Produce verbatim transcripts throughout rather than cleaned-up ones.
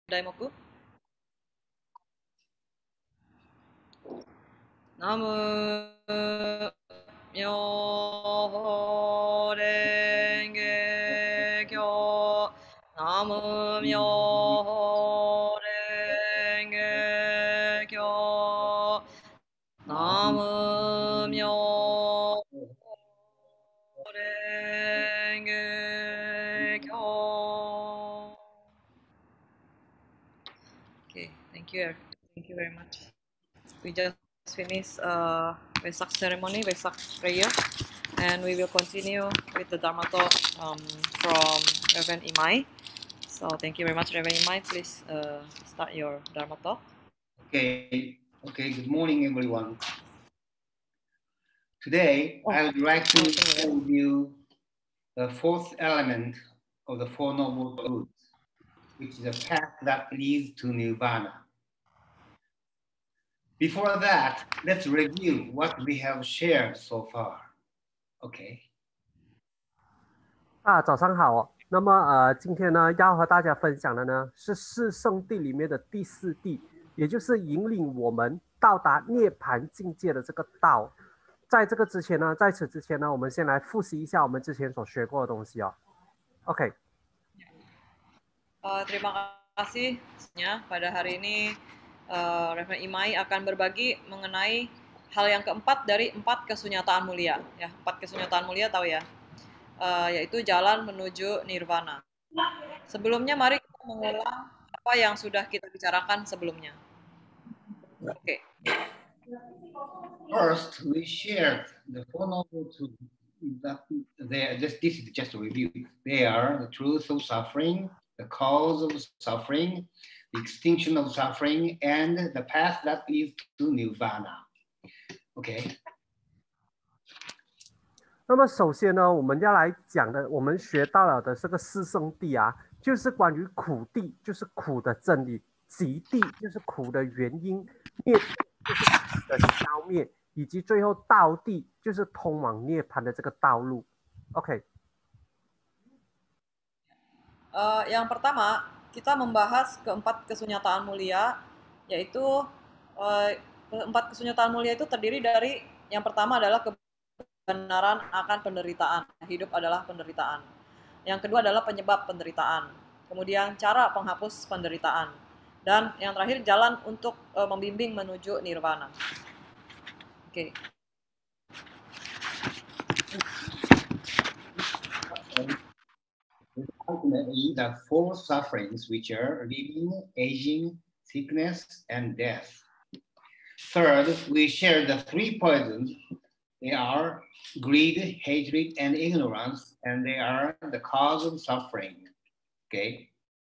Daimoku. Namu Myoho Renge Kyo. Namu Myoho Renge Kyo. Namu Myoho Renge Kyo. Okay, thank you. Thank you very much. We just finished uh, Vesak ceremony, Vesak prayer, and we will continue with the Dharma talk um, from Reverend Imai. So thank you very much, Reverend Imai. Please uh, start your Dharma talk. Okay, okay, good morning, everyone. Today, oh. I would like to share with you the fourth element of the Four Noble Truths, which is a path that leads to Nirvana. Before that, let's review what we have shared so far. Okay. 啊，早上好哦。那么呃，今天呢要和大家分享的呢是四圣谛里面的第四谛，也就是引领我们到达涅槃境界的这个道。在这个之前呢，在此之前呢，我们先来复习一下我们之前所学过的东西哦。OK。 Uh, terima kasih. Pada hari ini uh, Reverend Imai akan berbagi mengenai hal yang keempat dari empat kesunyataan mulia. Ya, empat kesunyataan mulia tahu ya, uh, yaitu jalan menuju nirvana. Sebelumnya mari kita mengulang apa yang sudah kita bicarakan sebelumnya. Oke. Okay. First, we shared the Four Noble Truths. That they are just this is just a review. They are the truth of suffering, the cause of suffering, the extinction of suffering, and the path that leads to nirvana. Okay. 那么首先呢，我们要来讲的，我们学到了的这个四圣谛啊，就是关于苦谛，就是苦的真理；集谛就是苦的原因；灭就是苦的消灭；以及最后道谛就是通往涅槃的这个道路。OK。 Uh, yang pertama, kita membahas keempat kesunyataan mulia, yaitu uh, keempat kesunyataan mulia itu terdiri dari yang pertama adalah kebenaran akan penderitaan. Hidup adalah penderitaan. Yang kedua adalah penyebab penderitaan. Kemudian cara penghapus penderitaan. Dan yang terakhir jalan untuk uh, membimbing menuju nirvana. Oke. Okay. Ultimately, the four sufferings, which are living, aging, sickness, and death. Third, we share the three poisons. They are greed, hatred, and ignorance, and they are the cause of suffering. Okay.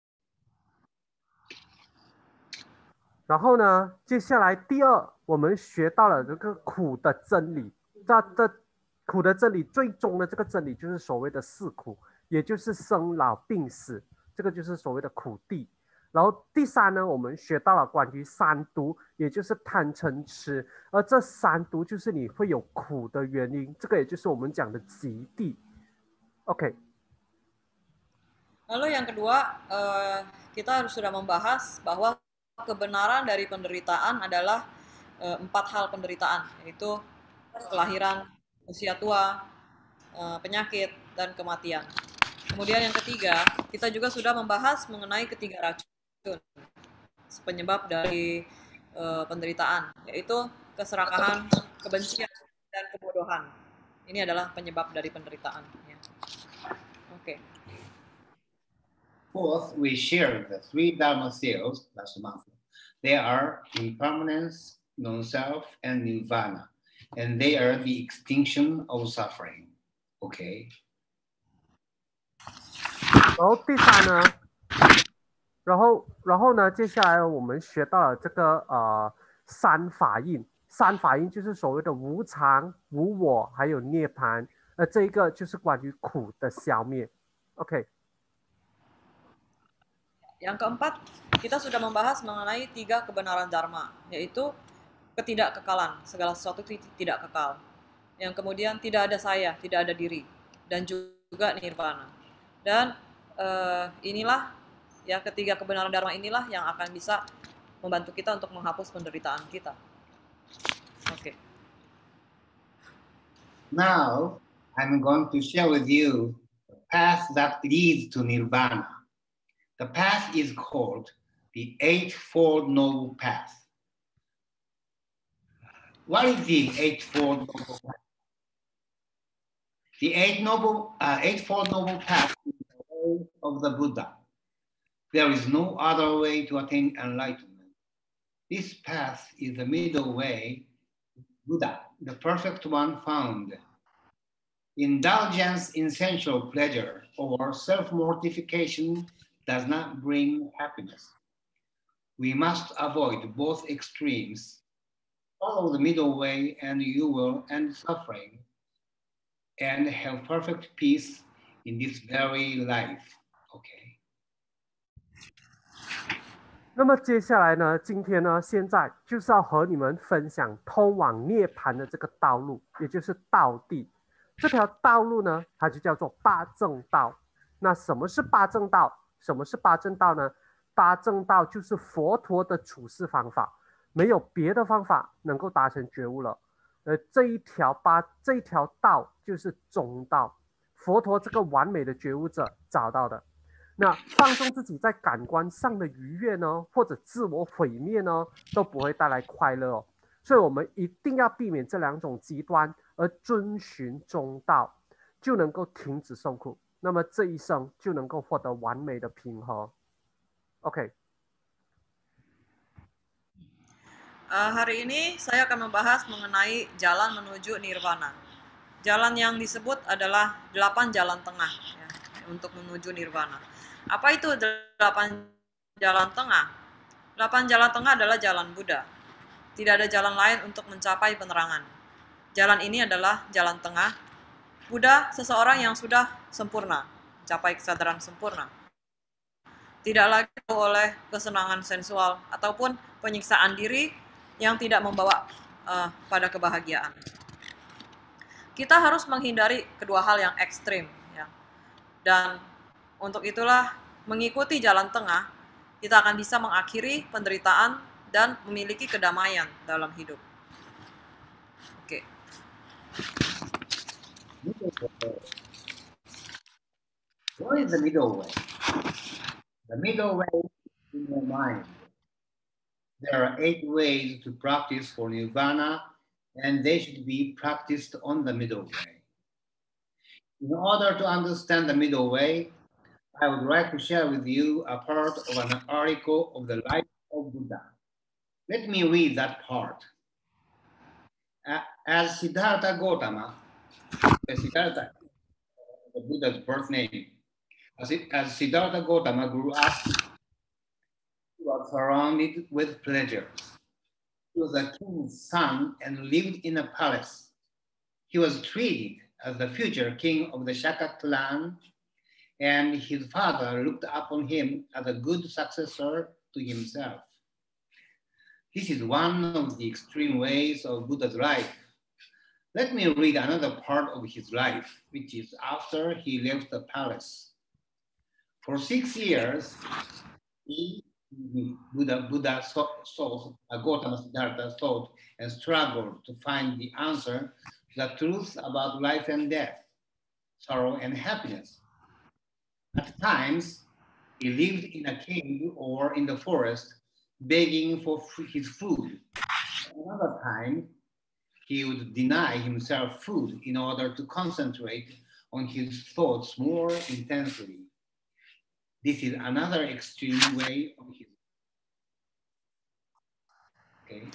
然后呢，接下来第二，我们学到了这个苦的真理。这这苦的真理，最终的这个真理就是所谓的四苦，也就是生老病死，这个就是所谓的苦谛。然后第三呢，我们学到了关于三毒，也就是贪嗔痴，而这三毒就是你会有苦的原因，这个也就是我们讲的集谛。OK。 Lalu yang kedua, uh, kita sudah membahas bahwa kebenaran dari penderitaan adalah uh, empat hal penderitaan, yaitu kelahiran, usia tua, uh, penyakit, dan kematian. Kemudian yang ketiga, kita juga sudah membahas mengenai ketiga racun, penyebab dari uh, penderitaan, yaitu keserakahan, kebencian, dan kebodohan. Ini adalah penyebab dari penderitaan. Ya. Oke. Okay. Fourth, we share the three Dharma seals last month. They are impermanence, non-self, and nirvana. And they are the extinction of suffering. Okay. 然后第三呢，然后然后呢，接下来我们学到了这个呃三法印。三法印就是所谓的无常、无我，还有涅槃。而这一个就是关于苦的消灭。OK。 Yang keempat, kita sudah membahas mengenai tiga kebenaran dharma, yaitu ketidakkekalan, segala sesuatu tidak kekal. Yang kemudian tidak ada saya, tidak ada diri, dan juga nirvana. Dan uh, inilah Ya, ketiga kebenaran dharma inilah yang akan bisa membantu kita untuk menghapus penderitaan kita. Oke. Okay. Now, I'm going to share with you the path that leads to nirvana. The path is called the Eightfold Noble Path. What is the Eightfold Noble Path? The eight noble, uh, Eightfold Noble Path is the way of the Buddha. There is no other way to attain enlightenment. This path is the middle way, Buddha, the perfect one found. Indulgence in sensual pleasure or self-mortification does not bring happiness. We must avoid both extremes. Follow the middle way and you will end suffering and have perfect peace in this very life. Okay. 那么接下来呢，今天呢，现在就是要和你们分享通往涅槃的这个道路，也就是道地。这条道路呢，它就叫做八正道。那什么是八正道？什么是八正道呢？八正道就是佛陀的处事方法，没有别的方法能够达成觉悟了。呃，这一条八这一条道就是中道，佛陀这个完美的觉悟者找到的。那放纵自己在感官上的愉悦呢，或者自我毁灭呢，都不会带来快乐哦。所以我们一定要避免这两种极端，而遵循中道，就能够停止受苦。那么这一生就能够获得完美的平和。OK。 Uh, hari ini saya akan membahas mengenai jalan menuju nirvana. Jalan yang disebut adalah delapan jalan tengah ya, untuk menuju nirvana. Apa itu delapan jalan tengah? Delapan jalan tengah adalah jalan Buddha. Tidak ada jalan lain untuk mencapai penerangan. Jalan ini adalah jalan tengah. Buddha seseorang yang sudah sempurna, mencapai kesadaran sempurna. Tidak lagi oleh kesenangan sensual ataupun penyiksaan diri yang tidak membawa uh, pada kebahagiaan. Kita harus menghindari kedua hal yang ekstrim, ya. Dan untuk itulah mengikuti jalan tengah, kita akan bisa mengakhiri penderitaan dan memiliki kedamaian dalam hidup. Oke. What is the middle way? The middle way is in your mind. There are eight ways to practice for nirvana, and they should be practiced on the middle way. In order to understand the middle way, I would like to share with you a part of an article of the life of Buddha. Let me read that part. As Siddhartha Gautama, Siddhartha, the Buddha's birth name, as, it, as Siddhartha Gautama grew up, was surrounded with pleasures. He was a king's son and lived in a palace. He was treated as the future king of the Shaka clan, and his father looked upon him as a good successor to himself. This is one of the extreme ways of Buddha's life. Let me read another part of his life, which is after he left the palace. For six years, he Buddha, Buddha sought, Gautama Siddhartha thought and struggled to find the answer to the truth about life and death, sorrow and happiness. At times, he lived in a cave or in the forest, begging for his food. Another time, he would deny himself food in order to concentrate on his thoughts more intensely. This is another extreme way of his. Okay.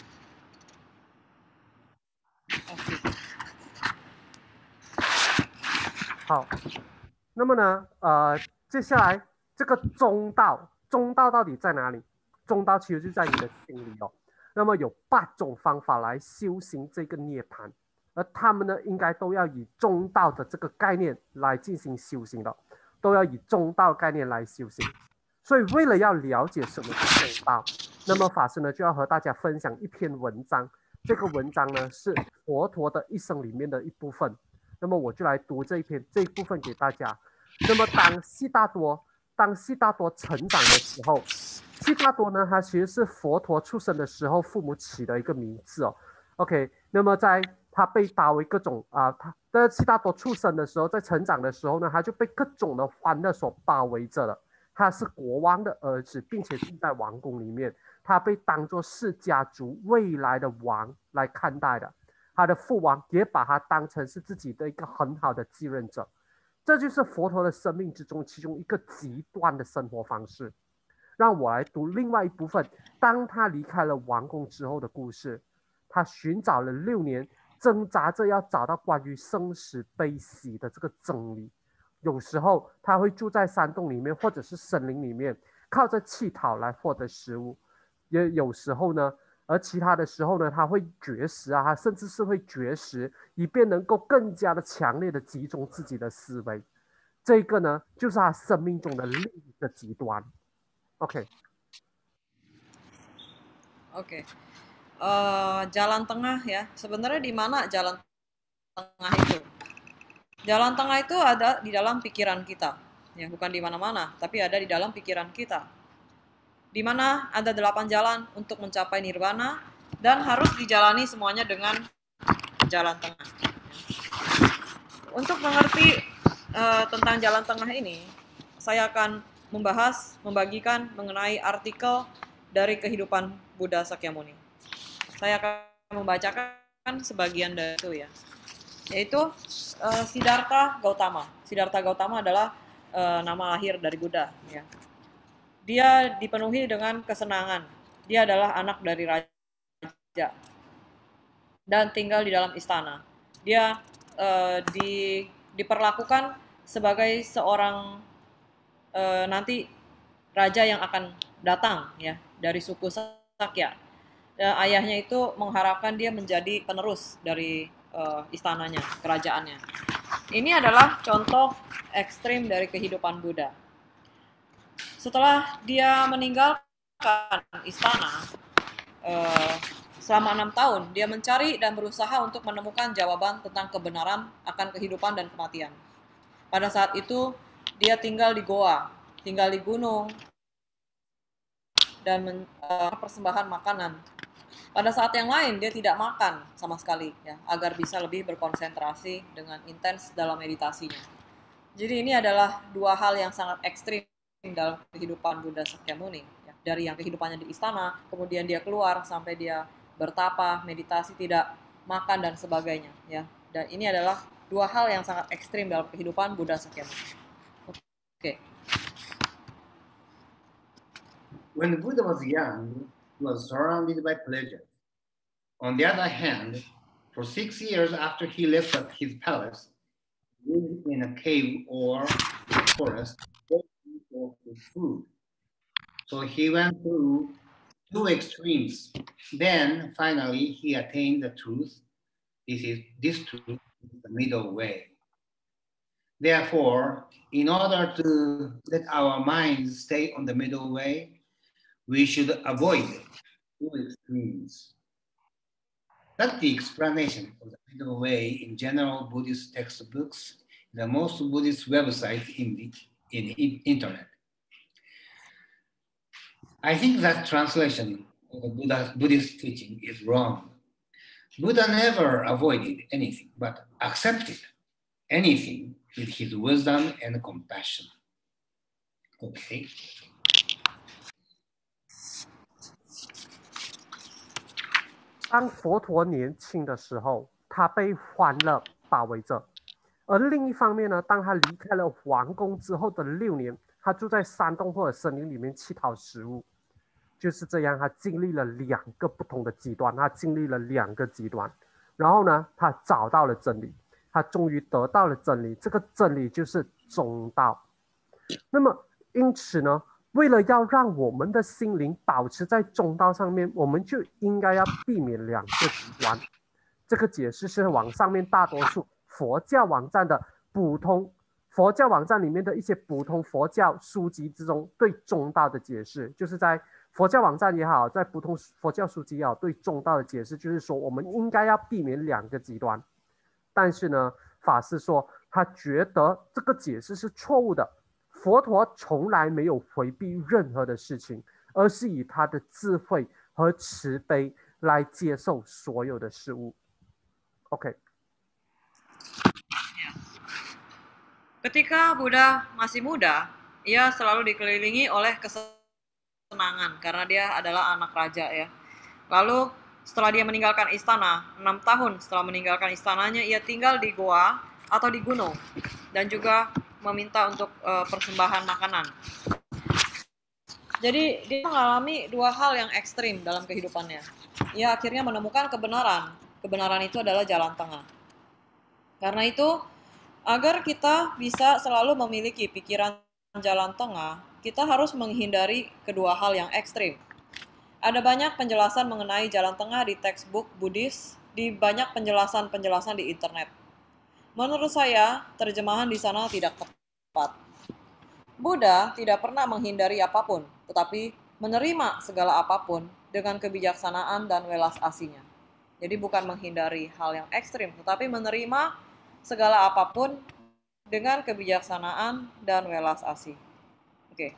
好，那么呢，呃，接下来这个中道，中道到底在哪里？中道其实就在你的心里哦。那么有八种方法来修行这个涅槃，而他们呢，应该都要以中道的这个概念来进行修行的。都要以中道概念来修行，所以为了要了解什么是中道，那么法师呢就要和大家分享一篇文章。这个文章呢是佛陀的一生里面的一部分，那么我就来读这一篇这一部分给大家。那么当悉达多， 当悉达多成长的时候，悉达多呢，他其实是佛陀出生的时候父母起的一个名字哦。OK， 那么在他被包围各种啊、呃，他的悉达多出生的时候，在成长的时候呢，他就被各种的欢乐所包围着了。他是国王的儿子，并且住在王宫里面，他被当作是家族未来的王来看待的。他的父王也把他当成是自己的一个很好的继任者。这就是佛陀的生命之中其中一个极端的生活方式。让我来读另外一部分，当他离开了王宫之后的故事。他寻找了六年，挣扎着要找到关于生死悲喜的这个真理。有时候他会住在山洞里面，或者是森林里面，靠着乞讨来获得食物。也有时候呢，而其他的时候呢，他会绝食啊，他甚至是会绝食，以便能够更加的强烈的集中自己的思维。这个呢，就是他生命中的另一个极端。OK， Oke. Uh, jalan tengah ya. Sebenarnya di mana jalan tengah itu? Jalan tengah itu ada di dalam pikiran kita. Ya, bukan di mana-mana, tapi ada di dalam pikiran kita. Di mana ada delapan jalan untuk mencapai nirvana dan harus dijalani semuanya dengan jalan tengah. Untuk mengerti uh, tentang jalan tengah ini, saya akan membahas, membagikan mengenai artikel dari kehidupan Buddha Sakyamuni. Saya akan membacakan sebagian dari itu ya, yaitu uh, Siddhartha Gautama. Siddhartha Gautama adalah uh, nama lahir dari Buddha. Ya. Dia dipenuhi dengan kesenangan. Dia adalah anak dari raja dan tinggal di dalam istana. Dia uh, di, diperlakukan sebagai seorang uh, nanti raja yang akan datang ya dari suku Sakya. Dan ayahnya itu mengharapkan dia menjadi penerus dari uh, istananya, kerajaannya. Ini adalah contoh ekstrim dari kehidupan Buddha. Setelah dia meninggalkan istana uh, selama enam tahun, dia mencari dan berusaha untuk menemukan jawaban tentang kebenaran akan kehidupan dan kematian. Pada saat itu, dia tinggal di goa, tinggal di gunung, dan men, uh, persembahan makanan. Pada saat yang lain dia tidak makan sama sekali ya, agar bisa lebih berkonsentrasi dengan intens dalam meditasinya. Jadi ini adalah dua hal yang sangat ekstrim dalam kehidupan Buddha Sakyamuni ya. Dari yang kehidupannya di istana, kemudian dia keluar sampai dia bertapa, meditasi, tidak makan dan sebagainya ya. Dan ini adalah dua hal yang sangat ekstrim dalam kehidupan Buddha Sakyamuni. Oke. Okay. When Buddha was young, he was surrounded by pleasure. On the other hand, for six years after he left his palace, he lived in a cave or forest for food. So he went through two extremes. Then finally he attained the truth. This is this truth is the middle way. Therefore, in order to let our minds stay on the middle way, we should avoid two extremes. That's the explanation of the middle way in general Buddhist textbooks, the most Buddhist websites in the, in the internet. I think that translation of the Buddha, Buddhist teaching is wrong. Buddha never avoided anything, but accepted anything with his wisdom and compassion. Okay. 当佛陀年轻的时候，他被欢乐包围着；而另一方面呢，当他离开了皇宫之后的六年，他住在山洞或者森林里面乞讨食物。就是这样，他经历了两个不同的极端，他经历了两个极端，然后呢，他找到了真理，他终于得到了真理。这个真理就是中道。那么，因此呢？为了要让我们的心灵保持在中道上面，我们就应该要避免两个极端。这个解释是网上面大多数佛教网站的普通佛教网站里面的一些普通佛教书籍之中对中道的解释，就是在佛教网站也好，在普通佛教书籍也好，对中道的解释就是说，我们应该要避免两个极端。但是呢，法师说他觉得这个解释是错误的。 佛陀从来没有回避任何的事情，而是以他的智慧和慈悲来接受所有的事物。OK。 Ketika Buddha masih muda, ia selalu dikelilingi oleh kesenangan karena dia adalah anak raja ya. Lalu setelah dia meninggalkan istana, enam tahun setelah meninggalkan istananya, ia tinggal di goa atau di gunung dan juga meminta untuk uh, persembahan makanan. Jadi dia mengalami dua hal yang ekstrim dalam kehidupannya. Ia akhirnya menemukan kebenaran. Kebenaran itu adalah jalan tengah. Karena itu, agar kita bisa selalu memiliki pikiran jalan tengah, kita harus menghindari kedua hal yang ekstrim. Ada banyak penjelasan mengenai jalan tengah di textbook Buddhis, di banyak penjelasan-penjelasan di internet. Menurut saya, terjemahan di sana tidak tepat. Buddha tidak pernah menghindari apapun, tetapi menerima segala apapun dengan kebijaksanaan dan welas asinya. Jadi bukan menghindari hal yang ekstrim, tetapi menerima segala apapun dengan kebijaksanaan dan welas asih. Oke. Okay.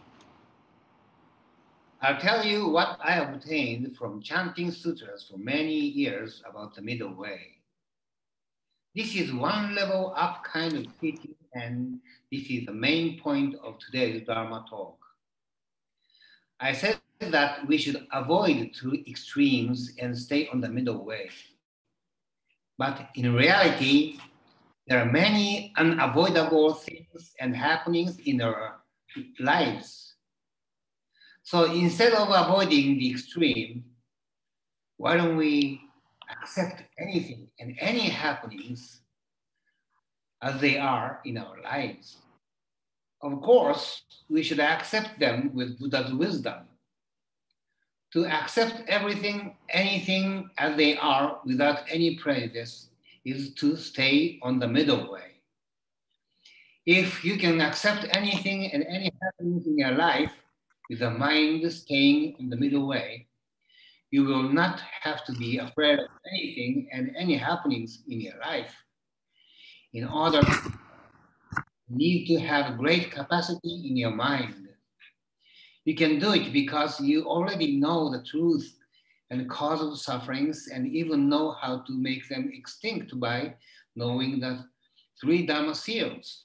I'll tell you what I obtained from chanting sutras for many years about the middle way. This is one level up kind of teaching, and this is the main point of today's Dharma talk. I said that we should avoid two extremes and stay on the middle way. But in reality, there are many unavoidable things and happenings in our lives. So instead of avoiding the extreme, why don't we accept anything and any happenings as they are in our lives? Of course, we should accept them with Buddha's wisdom. To accept everything, anything as they are without any prejudice is to stay on the middle way. If you can accept anything and any happenings in your life with the mind staying in the middle way, you will not have to be afraid of anything and any happenings in your life. In order, you need to have great capacity in your mind. You can do it because you already know the truth and cause of sufferings and even know how to make them extinct by knowing the three Dharma seals.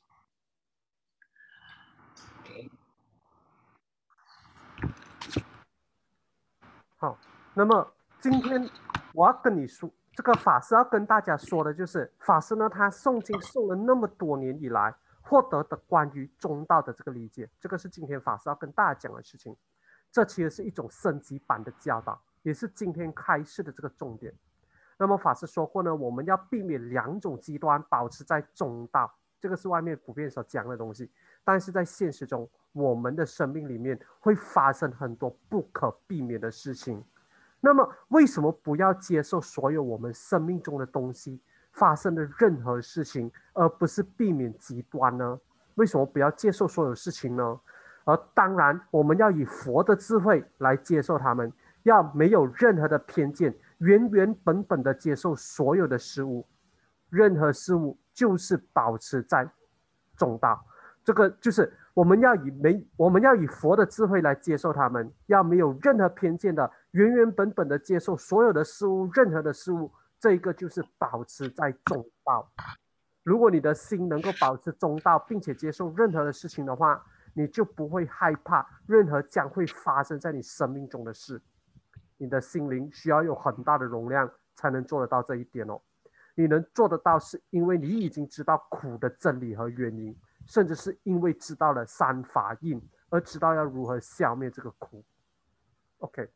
Okay. 好，那么今天我要跟你说，这个法师要跟大家说的就是，法师呢，他诵经诵了那么多年以来，获得的关于中道的这个理解，这个是今天法师要跟大家讲的事情。这其实是一种升级版的教导，也是今天开示的这个重点。那么法师说过呢，我们要避免两种极端，保持在中道，这个是外面普遍所讲的东西。但是在现实中，我们的生命里面会发生很多不可避免的事情。那么为什么不要接受所有我们生命中的东西发生的任何事情，而不是避免极端呢？为什么不要接受所有事情呢？而当然，我们要以佛的智慧来接受他们，要没有任何的偏见，原原本本的接受所有的事物，任何事物就是保持在中道。这个就是我们要以没我们要以佛的智慧来接受他们，要没有任何偏见的，原原本本的接受所有的事物，任何的事物，这个就是保持在中道。如果你的心能够保持中道，并且接受任何的事情的话，你就不会害怕任何将会发生在你生命中的事。你的心灵需要有很大的容量才能做得到这一点哦。你能做得到，是因为你已经知道苦的真理和原因，甚至是因为知道了三法印，而知道要如何消灭这个苦。OK。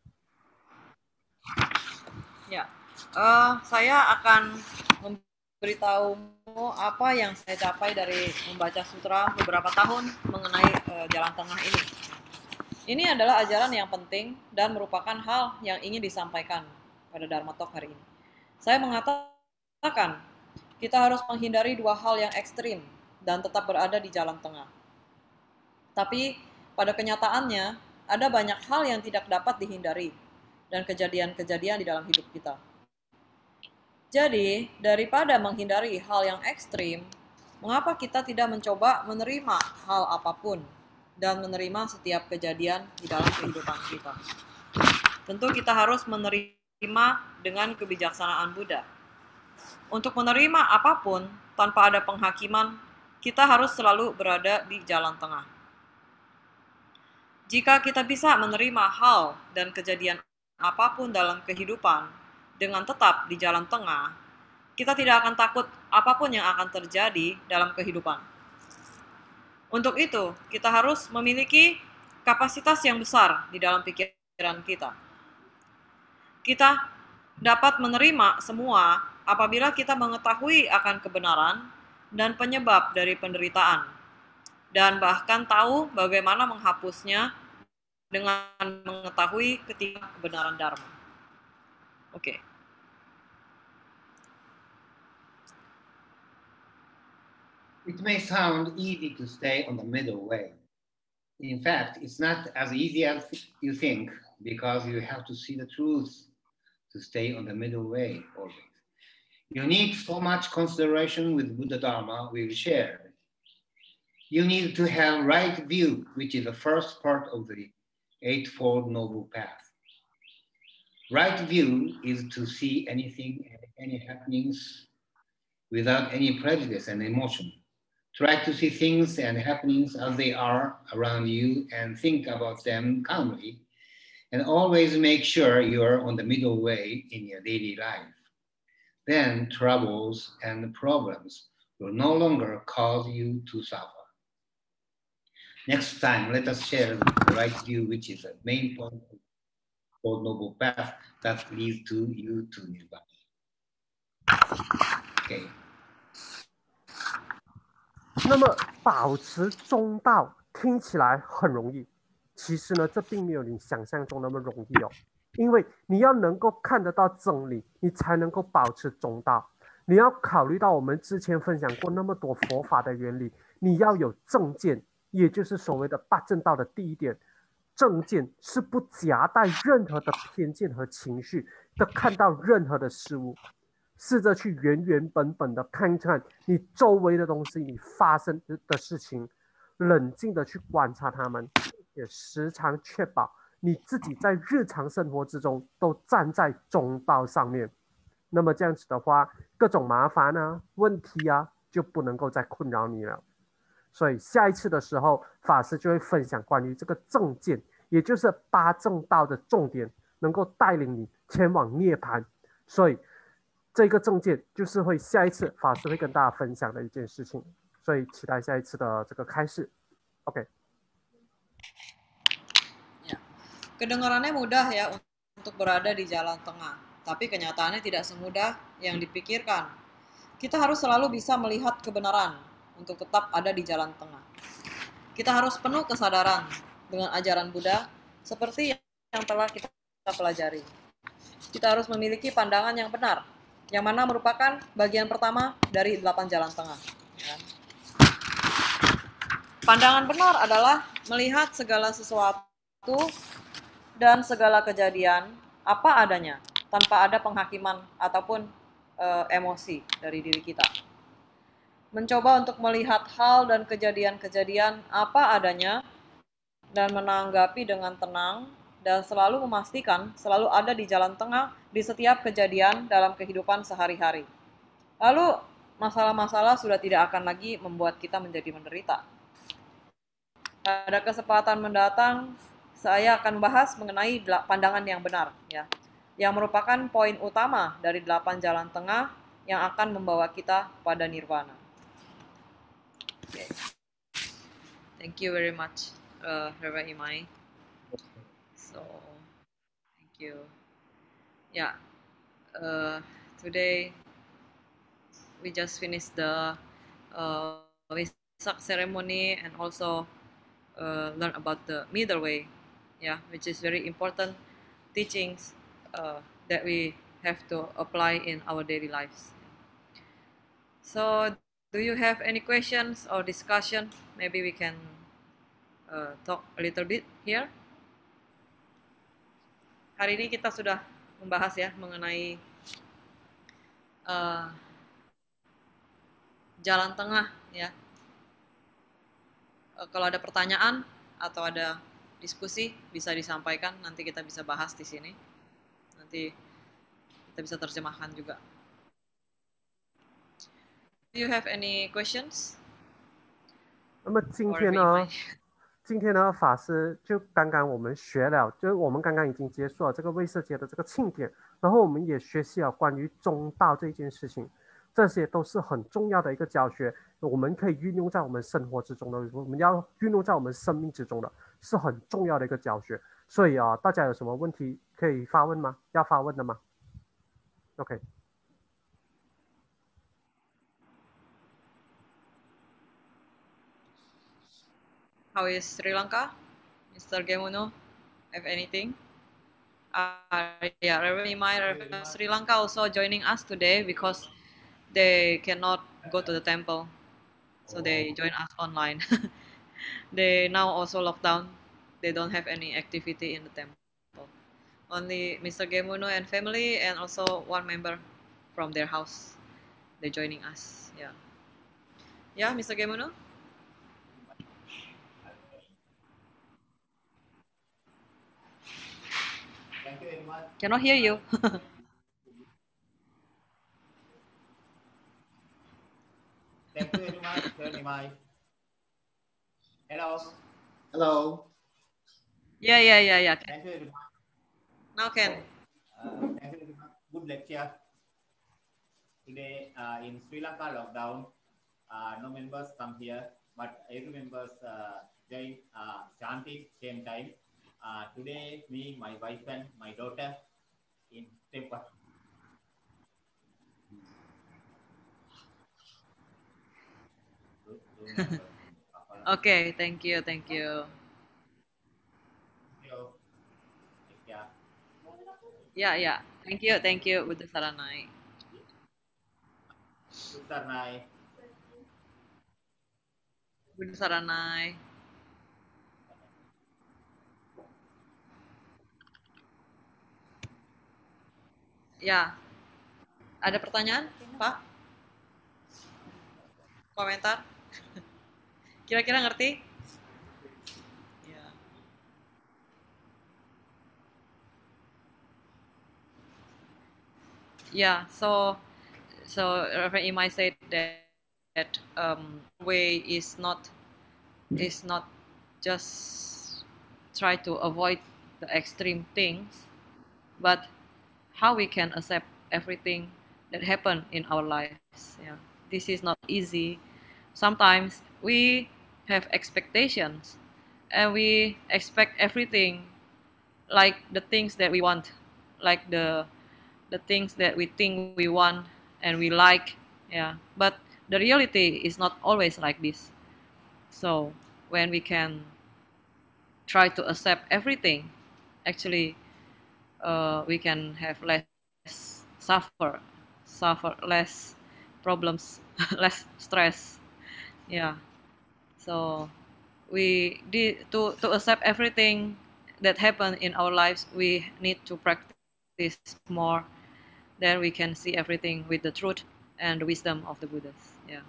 Ya, uh, saya akan memberitahumu apa yang saya capai dari membaca sutra beberapa tahun mengenai uh, jalan tengah ini. Ini adalah ajaran yang penting dan merupakan hal yang ingin disampaikan pada Dharma Talk hari ini. Saya mengatakan kita harus menghindari dua hal yang ekstrim dan tetap berada di jalan tengah. Tapi pada kenyataannya ada banyak hal yang tidak dapat dihindari dan kejadian-kejadian di dalam hidup kita. Jadi, daripada menghindari hal yang ekstrim, Mengapa kita tidak mencoba menerima hal apapun dan menerima setiap kejadian di dalam kehidupan kita? Tentu kita harus menerima dengan kebijaksanaan Buddha. Untuk menerima apapun tanpa ada penghakiman, kita harus selalu berada di jalan tengah. Jika kita bisa menerima hal dan kejadian apapun dalam kehidupan dengan tetap di jalan tengah, kita tidak akan takut apapun yang akan terjadi dalam kehidupan. Untuk itu, kita harus memiliki kapasitas yang besar di dalam pikiran kita. Kita dapat menerima semua apabila kita mengetahui akan kebenaran dan penyebab dari penderitaan, dan bahkan tahu bagaimana menghapusnya dengan mengetahui ketiga kebenaran Dharma. Oke. Okay. It may sound easy to stay on the middle way. In fact, it's not as easy as you think, because you have to see the truth to stay on the middle way always. You need so much consideration with Buddha Dharma we've shared. You need to have right view, which is the first part of the Eightfold Noble Path. Right view is to see anything, any happenings without any prejudice and emotion. Try to see things and happenings as they are around you and think about them calmly, and always make sure you are on the middle way in your daily life. Then troubles and problems will no longer cause you to suffer. Next time, let us share the right view, which is the main point of the Four Noble Path that leads to you to Nirvana. Okay. 那么保持中道听起来很容易，其实呢，这并没有你想象中那么容易哦。因为你要能够看得到真理，你才能够保持中道。你要考虑到我们之前分享过那么多佛法的原理，你要有正见，也就是所谓的八正道的第一点。正见是不夹带任何的偏见和情绪的看到任何的事物，试着去原原本本的看看你周围的东西，你发生的事情，冷静的去观察它们，也时常确保你自己在日常生活之中都站在中道上面。那么这样子的话，各种麻烦啊、问题啊就不能够再困扰你了。所以下一次的时候，法师就会分享关于这个正见，也就是八正道的重点，能够带领你前往涅槃。所以这个正见就是会下一次法师会跟大家分享的一件事情。所以期待下一次的这个开示。OK。 Ya. Kedengarannya mudah ya untuk berada di jalan tengah, tapi kenyataannya tidak semudah yang dipikirkan. Kita harus selalu bisa melihat kebenaran untuk tetap ada di jalan tengah. Kita harus penuh kesadaran dengan ajaran Buddha seperti yang telah kita pelajari. Kita harus memiliki pandangan yang benar, yang mana merupakan bagian pertama dari delapan jalan tengah. Pandangan benar adalah melihat segala sesuatu dan segala kejadian apa adanya, tanpa ada penghakiman ataupun e, emosi dari diri kita. Mencoba untuk melihat hal dan kejadian-kejadian apa adanya dan menanggapi dengan tenang dan selalu memastikan selalu ada di jalan tengah di setiap kejadian dalam kehidupan sehari-hari. Lalu masalah-masalah sudah tidak akan lagi membuat kita menjadi menderita. Pada kesempatan mendatang saya akan bahas mengenai pandangan yang benar, ya, yang merupakan poin utama dari delapan jalan tengah yang akan membawa kita pada nirvana. Okay. Thank you very much, uh, Reverend Imai. So, thank you. Yeah, uh, today we just finished the uh, Vesak ceremony and also uh, learn about the middle way, yeah, which is very important teachings uh, that we have to apply in our daily lives. So, do you have any questions or discussion? Maybe we can uh, talk a little bit here. Hari ini kita sudah membahas ya mengenai uh, jalan tengah ya. E, kalau ada pertanyaan atau ada diskusi bisa disampaikan, nanti kita bisa bahas di sini. Nanti kita bisa terjemahkan juga. Do you have any questions? 那么今天呢，今天呢，法师就刚刚我们学了，就是我们刚刚已经结束了这个卫色节的这个庆典，然后我们也学习了关于中道这件事情，这些都是很重要的一个教学，我们可以运用在我们生活之中的，我们要运用在我们生命之中的，是很重要的一个教学。所以啊，大家有什么问题可以发问吗？要发问的吗 ？OK。 How is Sri Lanka? Mister Gemuno, have anything? Uh, yeah, Reverend Imai, Reverend Sri Lanka also joining us today because they cannot go to the temple, so they join us online. They now also locked down. They don't have any activity in the temple. Only Mister Gemuno and family, and also one member from their house. They joining us. Yeah. Yeah, Mister Gemuno. Thank you very much. Cannot hear you. Thank you very much, Reverend Imai. Hello. Hello. Yeah, yeah, yeah, yeah. Thank you very much. Now can. Uh, thank you very much. Good lecture. Today uh, in Sri Lanka lockdown, uh, no members come here, but every members uh, join uh, chanting same time. Uh, today, me, my wife, and my daughter in temple. Okay, thank you, thank you. Thank you. Yeah. Yeah, yeah. Thank you, thank you, Buddha Saranai. Buddha Saranai. Buddha Saranai. Ya, ada pertanyaan, Pak? Komentar? Kira-kira ngerti? Ya. Yeah, so so Reverend Imai said that, that um, way is not is not just try to avoid the extreme things, but how we can accept everything that happen in our lives. Yeah, this is not easy. Sometimes we have expectations, and we expect everything like the things that we want, like the the things that we think we want and we like. Yeah, but the reality is not always like this. So when we can try to accept everything, actually uh, we can have less suffer suffer less problems, less stress. Yeah, so we did to to accept everything that happen in our lives, we need to practice more. Then we can see everything with the truth and the wisdom of the Buddhas. Yeah.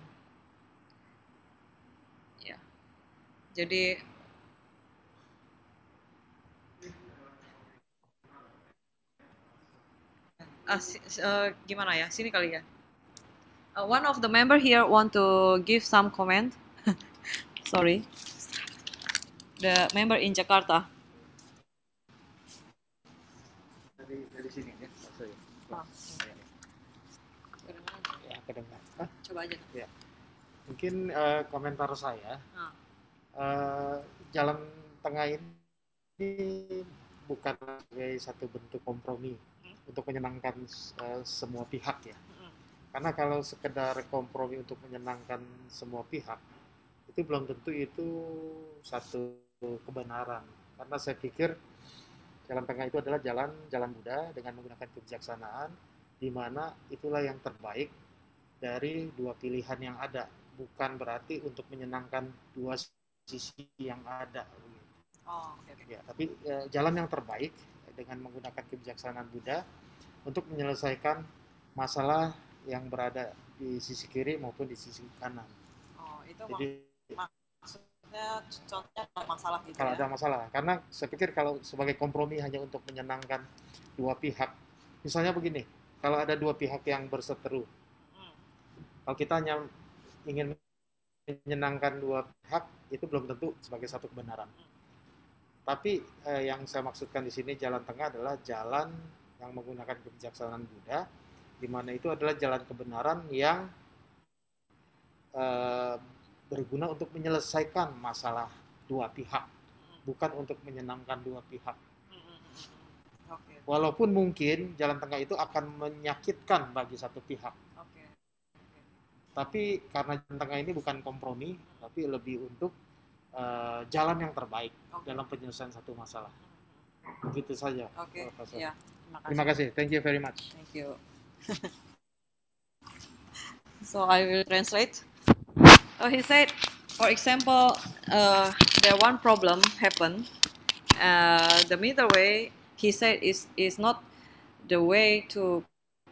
Yeah. Jadi uh, si, uh, gimana ya? Sini kali ya. Uh, one of the member here want to give some comment. Sorry. The member in Jakarta. Dari dari sini ya, sorry. Oh. Ya, kedengar. Ah, Coba aja. ya. Mungkin uh, komentar saya, Ah. uh, jalan tengah ini bukan sebagai satu bentuk kompromi hmm. untuk menyenangkan uh, semua pihak ya. Hmm. Karena kalau sekedar kompromi untuk menyenangkan semua pihak, itu belum tentu itu satu kebenaran. Karena saya pikir jalan tengah itu adalah jalan jalan Buddha dengan menggunakan kebijaksanaan, di mana itulah yang terbaik dari dua pilihan yang ada. Bukan berarti untuk menyenangkan dua sisi yang ada. Oh, okay, okay. Ya, tapi eh, jalan yang terbaik dengan menggunakan kebijaksanaan Buddha untuk menyelesaikan masalah yang berada di sisi kiri maupun di sisi kanan. Oh, itu Jadi mak maksudnya contohnya kalau masalah gitu kalau ya. ada masalah, karena saya pikir kalau sebagai kompromi hanya untuk menyenangkan dua pihak, misalnya begini, kalau ada dua pihak yang berseteru, Hmm. kalau kita hanya ingin menyenangkan dua pihak, itu belum tentu sebagai satu kebenaran. Tapi eh, yang saya maksudkan di sini jalan tengah adalah jalan yang menggunakan kebijaksanaan Buddha, di mana itu adalah jalan kebenaran yang eh, berguna untuk menyelesaikan masalah dua pihak, bukan untuk menyenangkan dua pihak. Oke. Walaupun mungkin jalan tengah itu akan menyakitkan bagi satu pihak. Oke. Tapi karena jalan tengah ini bukan kompromi, tapi lebih untuk uh, jalan yang terbaik Oke. dalam penyelesaian satu masalah. Begitu saja. Oke. Profesor. Ya, terima kasih. Terima kasih. Thank you very much. Thank you. So I will translate. Oh, he said, for example, uh, there one problem happened. Uh, the middle way, he said, is is not the way to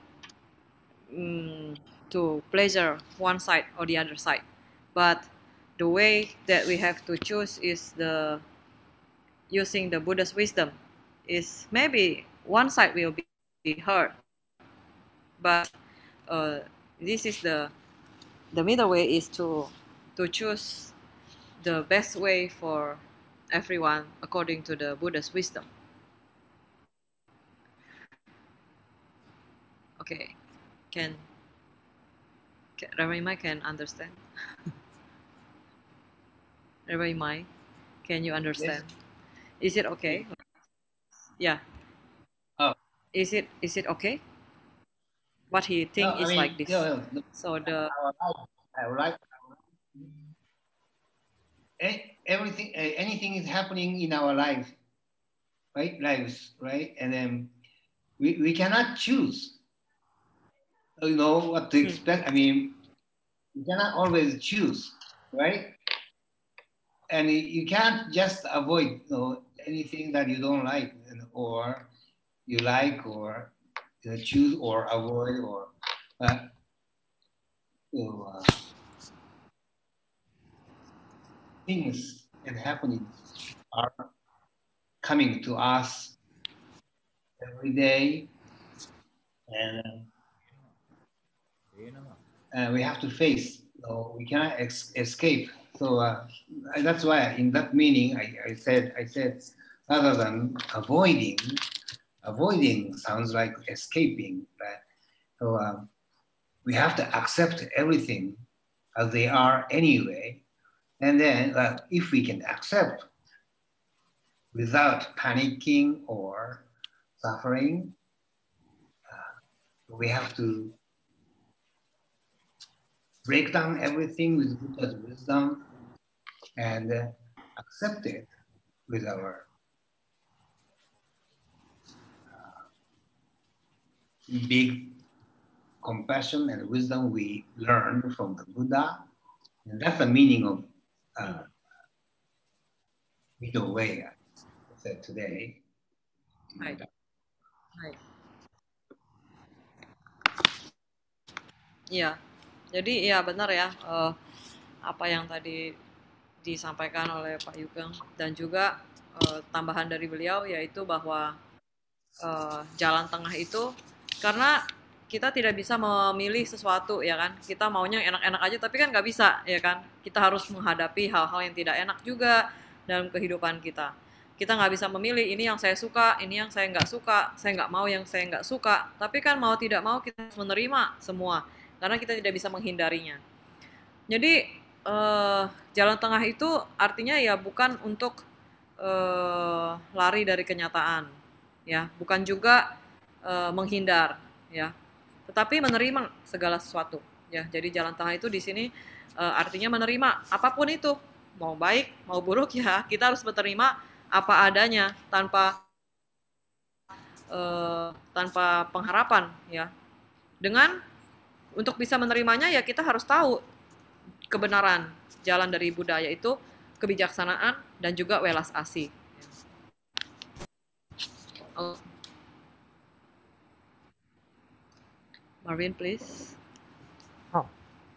um, to pleasure one side or the other side, but the way that we have to choose is the using the Buddha's wisdom. Is maybe one side will be, be hurt, but uh, this is the the middle way is to to choose the best way for everyone according to the Buddha's wisdom. Okay, can, can Rabbi Mai can understand? Rabbi Mai, can you understand? Yes. Is it okay? Yeah. Oh. Is it is it okay? What he think No, I is mean, like this. no, no. So the I would like everything, anything is happening in our life, right? Lives, right? And then we, we cannot choose, you know, what to expect. Hmm. I mean, you cannot always choose, right? And you can't just avoid, you know, anything that you don't like, or you like, or you know, choose or avoid, or uh, you know, uh, things and happenings are coming to us every day, and uh, we have to face. So we cannot ex- escape. So uh, that's why, in that meaning, I, I said, I said, rather than avoiding, avoiding sounds like escaping. Right? So uh, we have to accept everything as they are anyway, and then uh, if we can accept without panicking or suffering, uh, we have to break down everything with Buddha's wisdom and uh, accept it with our uh, big compassion and wisdom we learned from the Buddha. And that's the meaning of uh, middle way, I said today. Right. Right. Iya, jadi iya benar ya, uh, apa yang tadi disampaikan oleh Pak Yugeng, dan juga uh, tambahan dari beliau yaitu bahwa uh, jalan tengah itu, karena kita tidak bisa memilih sesuatu ya kan, kita maunya enak-enak aja tapi kan nggak bisa ya kan, kita harus menghadapi hal-hal yang tidak enak juga dalam kehidupan kita. Kita nggak bisa memilih ini yang saya suka, ini yang saya nggak suka, saya nggak mau yang saya nggak suka, tapi kan mau tidak mau kita harus menerima semua karena kita tidak bisa menghindarinya. Jadi eh, jalan tengah itu artinya ya bukan untuk eh, lari dari kenyataan, ya, bukan juga eh, menghindar, ya, tetapi menerima segala sesuatu, ya. Jadi jalan tengah itu di sini eh, artinya menerima apapun itu, mau baik mau buruk, ya, kita harus menerima apa adanya tanpa eh, tanpa pengharapan, ya. Dengan untuk bisa menerimanya ya kita harus tahu kebenaran jalan dari Buddha, yaitu kebijaksanaan dan juga welas asih. Oh. Marvin, please. 好，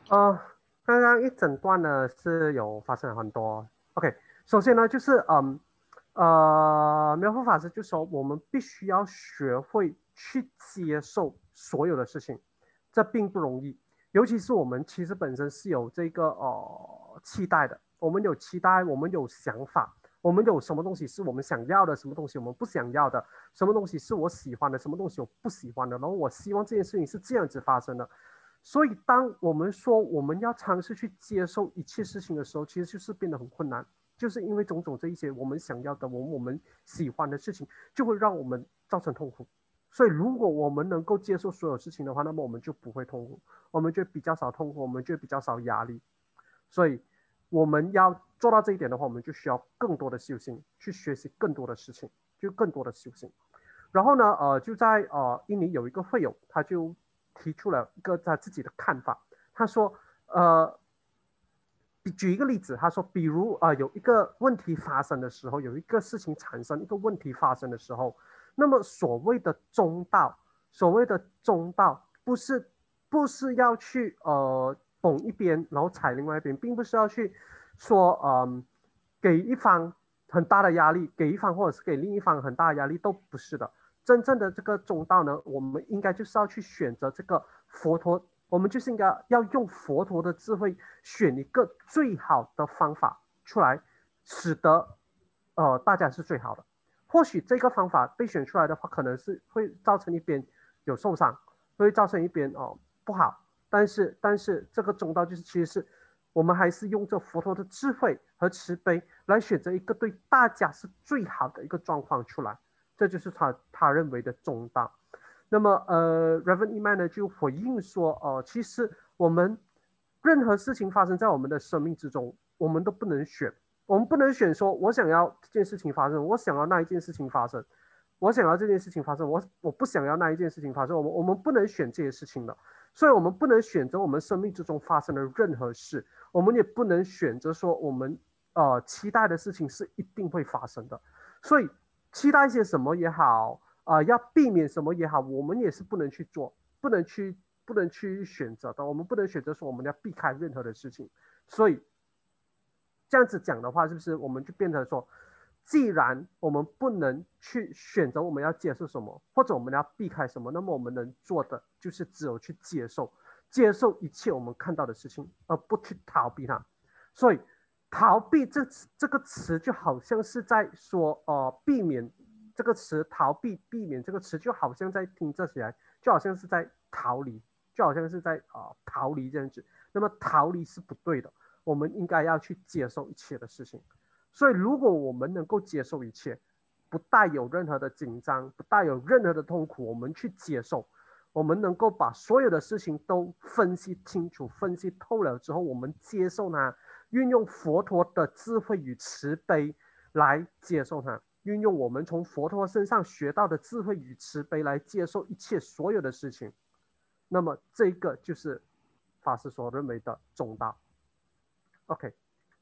呃，刚刚一整段呢是有发生了很多。OK，首先呢就是嗯呃，妙法法师就说我们必须要学会去接受所有的事情，这并不容易。尤其是我们其实本身是有这个呃期待的，我们有期待，我们有想法，我们有什么东西是我们想要的，什么东西我们不想要的，什么东西是我喜欢的，什么东西我不喜欢的，然后我希望这件事情是这样子发生的。所以，当我们说我们要尝试去接受一切事情的时候，其实就是变得很困难，就是因为种种这一些我们想要的、我我们喜欢的事情，就会让我们造成痛苦。所以，如果我们能够接受所有事情的话，那么我们就不会痛苦，我们就比较少痛苦，我们就比较少压力。所以，我们要做到这一点的话，我们就需要更多的修行，去学习更多的事情，就更多的修行。然后呢，呃，就在呃印尼有一个会友，他就提出了一个他自己的看法。他说，呃，举一个例子，他说，比如啊、呃，有一个问题发生的时候，有一个事情产生，一个问题发生的时候，那么所谓的中道，所谓的中道，不是不是要去呃捧一边，然后踩另外一边，并不是要去说嗯、呃、给一方很大的压力，给一方或者是给另一方很大的压力，都不是的。真正的这个中道呢，我们应该就是要去选择这个佛陀，我们就是应该要用佛陀的智慧选一个最好的方法出来，使得呃大家是最好的。或许这个方法被选出来的话，可能是会造成一边有受伤，会造成一边哦不好，但是但是这个中道就是其实是我们还是用这佛陀的智慧和慈悲来选择一个对大家是最好的一个状况出来。这就是他他认为的中道。那么，呃 ，Reverend Iman 呢就回应说，哦、呃，其实我们任何事情发生在我们的生命之中，我们都不能选，我们不能选说，我想要这件事情发生，我想要那一件事情发生，我想要这件事情发生，我我不想要那一件事情发生，我们我们不能选这些事情的，所以我们不能选择我们生命之中发生的任何事，我们也不能选择说我们呃期待的事情是一定会发生的，所以。期待一些什么也好，啊、呃，要避免什么也好，我们也是不能去做，不能去，不能去选择的。我们不能选择说我们要避开任何的事情。所以这样子讲的话，是不是我们就变成说，既然我们不能去选择我们要接受什么，或者我们要避开什么，那么我们能做的就是只有去接受，接受一切我们看到的事情，而不去逃避它。所以。逃避这这个词就好像是在说，呃，避免这个词，逃避避免这个词就好像在听这起来，就好像是在逃离，就好像是在啊、呃、逃离这样子。那么逃离是不对的，我们应该要去接受一切的事情。所以，如果我们能够接受一切，不带有任何的紧张，不带有任何的痛苦，我们去接受，我们能够把所有的事情都分析清楚、分析透了之后，我们接受它。运用佛陀的智慧与慈悲来接受它，运用我们从佛陀身上学到的智慧与慈悲来接受一切所有的事情，那么这个就是法师所认为的中道。OK。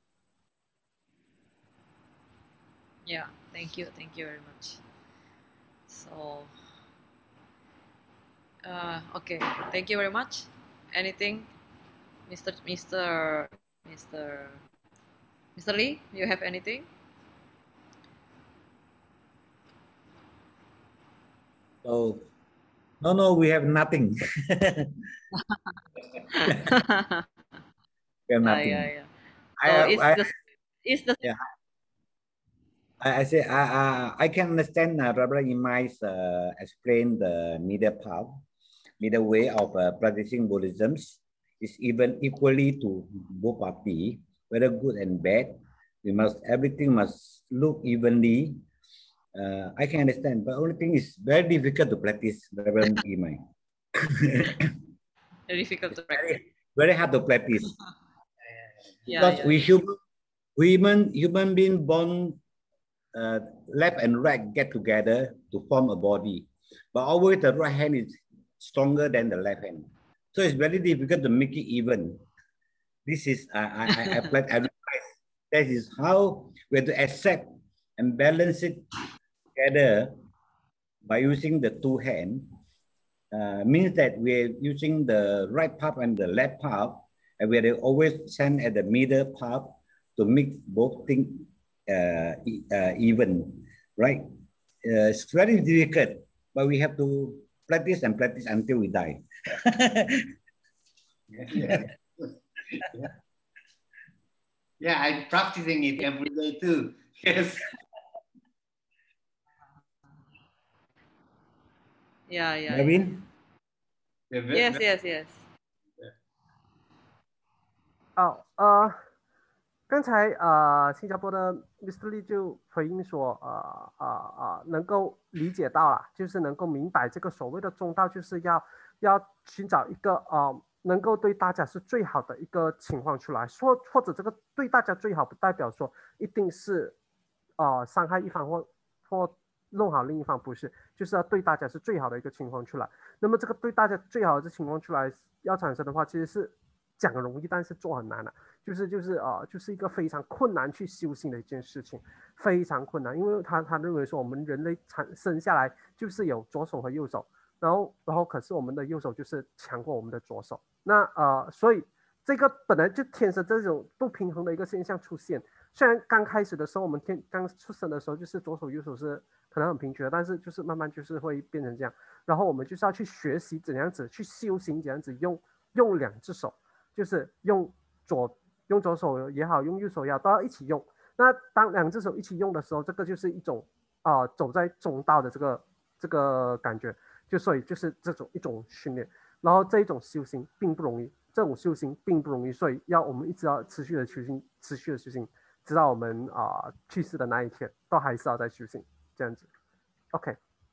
Yeah, thank you, thank you very much. So, uh, okay, thank you very much. Anything, Mister Mister Mister Mister Lee, you have anything? So, no, no, we have nothing. We have Ah, nothing. yeah, yeah. I, So it's I, the it's the yeah, I, I say I, I, I can understand uh, Reverend Imai's uh, explain the middle path, middle way of uh, practicing Buddhism is even equally to both parties, whether good and bad. We must everything must look evenly. Uh, I can understand, but only thing is very difficult to practice, Reverend Imai. very difficult to practice. Very, very hard to practice. Yeah, Because yeah, we yeah. human, human, human being born uh, left and right get together to form a body, but always the right hand is stronger than the left hand, so it's very difficult to make it even. This is I I, I applied every place. That is how we have to accept and balance it together by using the two hands. Uh, means that we're using the right palm and the left palm and we always stand at the middle path to make both things uh, uh, even, right? Uh, it's very difficult, but we have to practice and practice until we die. yeah, yeah. yeah. Yeah, I'm practicing it every day too. Yes. Yeah, yeah, yeah. Marvin? Yeah, ve- Yes, ve- yes, yes. 哦，呃，刚才呃，新加坡的 Mister Lee 就回应说，呃呃呃，能够理解到了，就是能够明白这个所谓的中道，就是要要寻找一个呃，能够对大家是最好的一个情况出来，说或者这个对大家最好不代表说一定是呃伤害一方或或弄好另一方，不是，就是要对大家是最好的一个情况出来。那么这个对大家最好的情况出来要产生的话，其实是讲容易，但是做很难的、啊。就是就是呃，就是一个非常困难去修行的一件事情，非常困难，因为他他认为说我们人类产生下来就是有左手和右手，然后然后可是我们的右手就是强过我们的左手，那呃，所以这个本来就天生这种不平衡的一个现象出现。虽然刚开始的时候我们天刚出生的时候就是左手右手是可能很平均，但是就是慢慢就是会变成这样，然后我们就是要去学习怎样子去修行，怎样子用用两只手，就是用左。用左手也好，用右手也好，都要一起用。那当两只手一起用的时候，这个就是一种啊、呃、走在中道的这个这个感觉，就所以就是这种一种训练。然后这一种修行并不容易，这种修行并不容易，所以要我们一直要持续的修行，持续的修行，直到我们啊、呃、去世的那一天，都还是要在修行这样子。OK。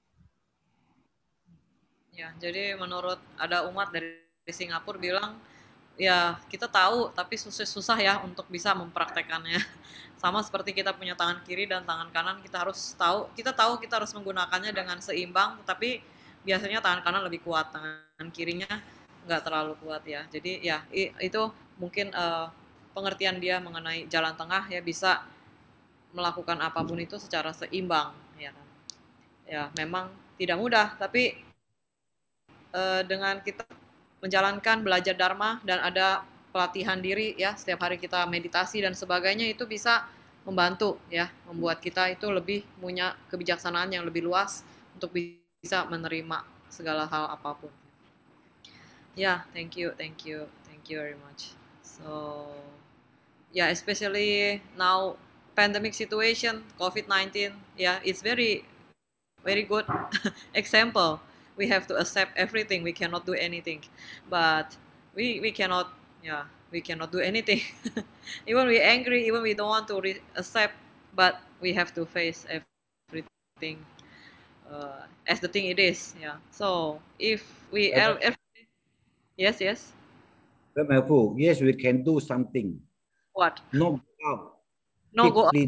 Ya, jadi menurut ada umat dari Singapura bilang, ya kita tahu tapi susah-susah ya untuk bisa mempraktekannya. Sama seperti kita punya tangan kiri dan tangan kanan, kita harus tahu, kita tahu kita harus menggunakannya dengan seimbang, tapi biasanya tangan kanan lebih kuat, tangan kirinya nggak terlalu kuat ya. Jadi ya itu mungkin uh, pengertian dia mengenai jalan tengah ya, bisa melakukan apapun itu secara seimbang ya kan. Ya memang tidak mudah, tapi uh, dengan kita menjalankan belajar dharma dan ada pelatihan diri ya, setiap hari kita meditasi dan sebagainya, itu bisa membantu ya, membuat kita itu lebih punya kebijaksanaan yang lebih luas untuk bisa menerima segala hal apapun. Ya, yeah, thank you, thank you, thank you very much. So, yeah, especially now pandemic situation, COVID nineteen, yeah, it's very, very good example. We have to accept everything. We cannot do anything, but we we cannot, yeah, we cannot do anything. Even we angry, even we don't want to re accept, but we have to face everything uh, as the thing it is. Yeah. So if we, Uh, everything, yes, yes. Yes, we can do something. What? No go out. No go out. Clean.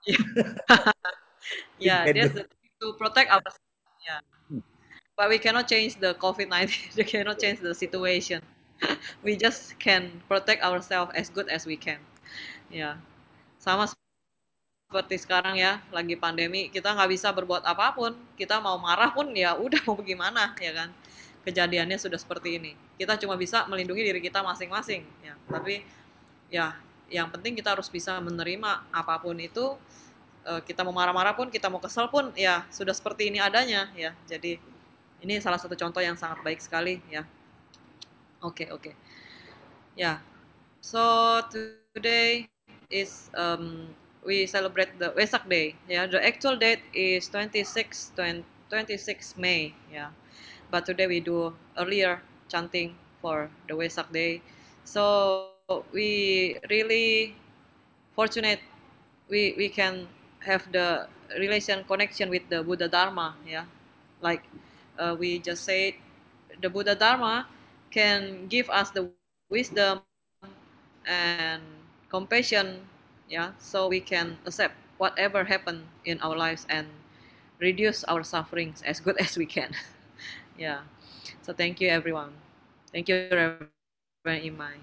Yeah, that's the thing, to protect ourselves. Yeah. But we cannot change the COVID nineteen. We cannot change the situation. We just can protect ourselves as good as we can. Ya, sama seperti sekarang ya, lagi pandemi, kita nggak bisa berbuat apapun. Kita mau marah pun ya udah, mau bagaimana ya kan. Kejadiannya sudah seperti ini. Kita cuma bisa melindungi diri kita masing-masing. Ya, tapi ya yang penting kita harus bisa menerima apapun itu. Kita mau marah-marah pun, kita mau kesel pun, ya sudah seperti ini adanya ya. Jadi ini salah satu contoh yang sangat baik sekali ya. Oke, okay, oke. Okay. Ya. Yeah. So today is um, we celebrate the Wesak Day. Yeah, the actual date is twenty-sixth May. Yeah, but today we do earlier chanting for the Wesak Day. So we really fortunate we we can have the relation connection with the Buddha Dharma. Yeah, like. Uh, we just said the Buddha Dharma can give us the wisdom and compassion, yeah, so we can accept whatever happened in our lives and reduce our sufferings as good as we can. Yeah, so thank you everyone. Thank you Reverend Imai.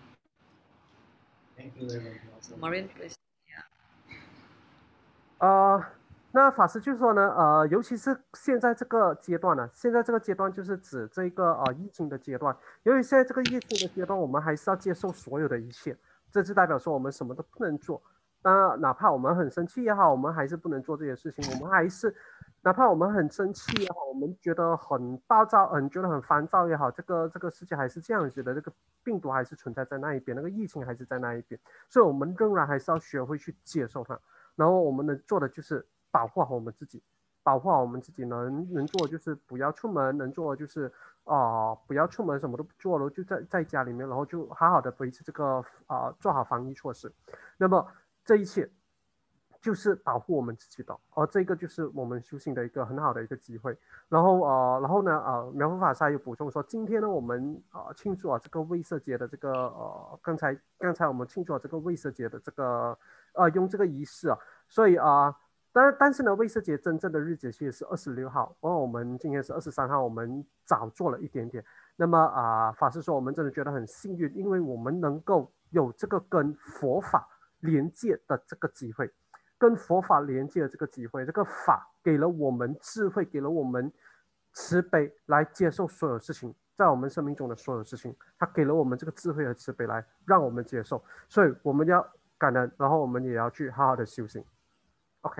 Thank you, Reverend. So Maureen, please. Yeah. 呃， 那法师就说呢，呃，尤其是现在这个阶段呢，现在这个阶段就是指这个呃疫情的阶段。由于现在这个疫情的阶段，我们还是要接受所有的一切，这就代表说我们什么都不能做。那哪怕我们很生气也好，我们还是不能做这些事情。我们还是，哪怕我们很生气也好，我们觉得很暴躁，很觉得很烦躁也好，这个这个世界还是这样子的，这个病毒还是存在在那一边，那个疫情还是在那一边，所以我们仍然还是要学会去接受它。然后我们能做的就是保护好我们自己，保护好我们自己能能做的就是不要出门，能做的就是啊、呃、不要出门，什么都不做了，就在在家里面，然后就好好的维持这个啊、呃、做好防疫措施。那么这一切就是保护我们自己的，而这个就是我们修行的一个很好的一个机会。然后呃，然后呢呃，苗佛法师又补充说，今天呢我们呃庆祝啊这个卫色节的这个呃刚才刚才我们庆祝了这个卫色节的这个呃用这个仪式啊，所以啊。呃但但是呢，卫色节真正的日子其实是二十六号，而我们今天是二十三号，我们早做了一点点。那么啊、呃，法师说我们真的觉得很幸运，因为我们能够有这个跟佛法连接的这个机会，跟佛法连接的这个机会，这个法给了我们智慧，给了我们慈悲来接受所有事情，在我们生命中的所有事情，它给了我们这个智慧和慈悲来让我们接受，所以我们要感恩，然后我们也要去好好的修行。Okay.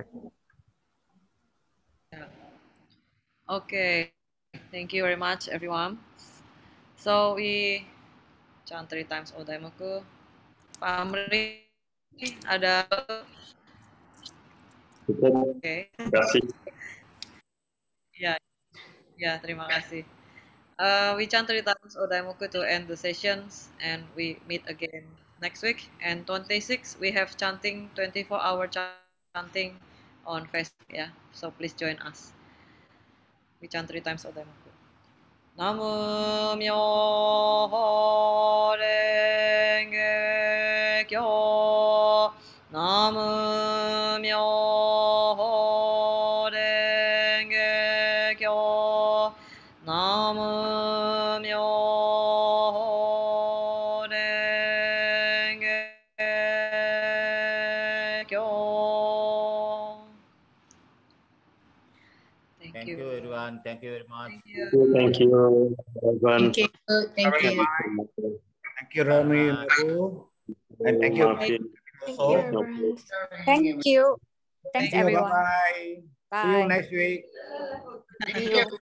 Okay, thank you very much, everyone. So we chant three times Odaimoku. Pamri, ada. Oke. Okay. Terima kasih. Ya, ya terima kasih. Uh, we chant three times Odaimoku to end the sessions, and we meet again next week. And twenty-six, we have chanting twenty-four hour chanting on Facebook. Yeah, so please join us. We chant three times Odaimoku. Namu Myoho Renge Kyo. Namu Myoho Renge Kyo. Namu Myoho Renge Kyo. Thank, Thank you. you, everyone. Thank you very much. Thank you. Thank you, everyone. Thank you. Thank you. Thank you, Rami, Babu. And thank you. Maafin. Thank Also. you, everyone. Thank you. Thanks, Thank you. everyone. Bye-bye. See you Bye. next week. See you.